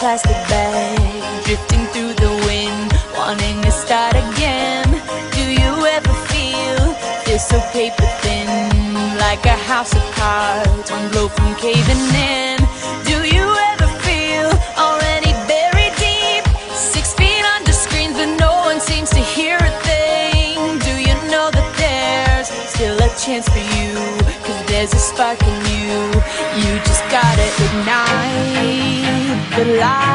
plastic bag, drifting through the wind, wanting to start again. Do you ever feel so paper thin, like a house of cards, one blow from caving in? Do you ever feel already buried deep, 6 feet under screens, but no one seems to hear a thing? Do you know that there's still a chance for you, 'cause there's a spark in you? You just gotta ignite the light.